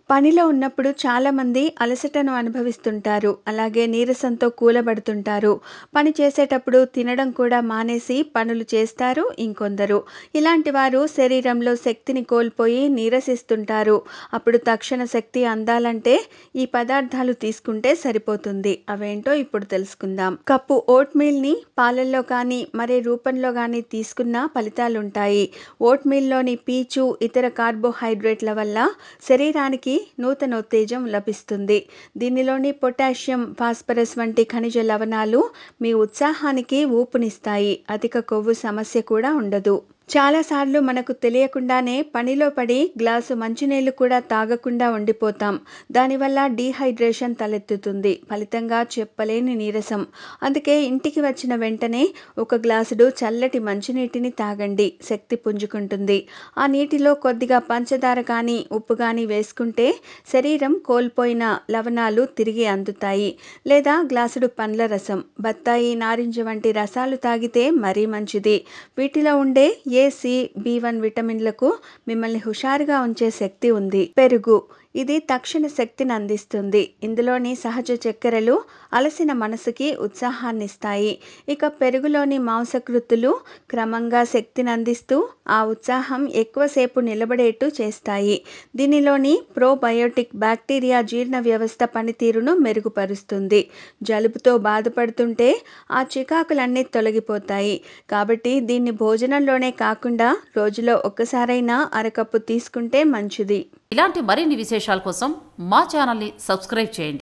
పనిలో ఉన్నప్పుడు చాలామంది అలసటను అనుభవిస్తుంటారు. అలాగే నీరసంతో కూలబడుతుంటారు. పని చేసేటప్పుడు తినడం కూడా మానేసి పనులు చేస్తారు ఇంకొందరు. ఇలాంటి వారు శరీరంలో శక్తిని కోల్పోయి నీరసిస్తుంటారు. అప్పుడు తక్షణ శక్తి అందాలంటే ఈ పదార్థాలు తీసుకుంటే సరిపోతుంది. అవేంటో ఇప్పుడు తెలుసుకుందాం. కప్పు ఓట్ మీల్ని పాలల్లో కానీ మరే రూపంలో కానీ తీసుకున్న ఫలితాలుంటాయి. ఓట్ మీల్లోని పీచు, ఇతర కార్బోహైడ్రేట్ల వల్ల శరీరానికి నూతన ఉత్తేజం లభిస్తుంది. దీనిలోని పొటాషియం, ఫాస్ఫరస్ వంటి ఖనిజ లవణాలు మీ ఉత్సాహానికి ఊపునిస్తాయి. అధిక కొవ్వు సమస్య కూడా ఉండదు. చాలాసార్లు మనకు తెలియకుండానే పనిలో పడి గ్లాసు మంచినీళ్ళు కూడా తాగకుండా ఉండిపోతాం. దానివల్ల డీహైడ్రేషన్ తలెత్తుతుంది. ఫలితంగా చెప్పలేని నీరసం. అందుకే ఇంటికి వచ్చిన వెంటనే ఒక గ్లాసుడు చల్లటి మంచినీటిని తాగండి. శక్తి పుంజుకుంటుంది. ఆ నీటిలో కొద్దిగా పంచదార కానీ ఉప్పు కానీ వేసుకుంటే శరీరం కోల్పోయిన లవణాలు తిరిగి అందుతాయి. లేదా గ్లాసుడు పండ్ల రసం, బత్తాయి, నారింజ వంటి రసాలు తాగితే మరీ మంచిది. వీటిలో ఉండే ఏ, సి, B1 విటమిన్లకు మిమ్మల్ని హుషారుగా ఉంచే శక్తి ఉంది. పెరుగు, ఇది తక్షణ శక్తిని అందిస్తుంది. ఇందులోని సహజ చక్కెరలు అలసిన మనసుకి ఉత్సాహాన్నిస్తాయి. ఇక పెరుగులోని మాంసకృతులు క్రమంగా శక్తిని అందిస్తూ ఆ ఉత్సాహం ఎక్కువసేపు నిలబడేట్టు చేస్తాయి. దీనిలోని ప్రోబయోటిక్ బ్యాక్టీరియా జీర్ణ వ్యవస్థ పనితీరును మెరుగుపరుస్తుంది. జలుబుతో బాధపడుతుంటే ఆ చికాకులన్నీ తొలగిపోతాయి. కాబట్టి దీన్ని భోజనంలోనే కాకుండా రోజులో ఒక్కసారైనా అరకప్పు తీసుకుంటే మంచిది. ఇలాంటి మరిన్ని విశేషాల కోసం మా ఛానల్ని సబ్స్క్రైబ్ చేయండి.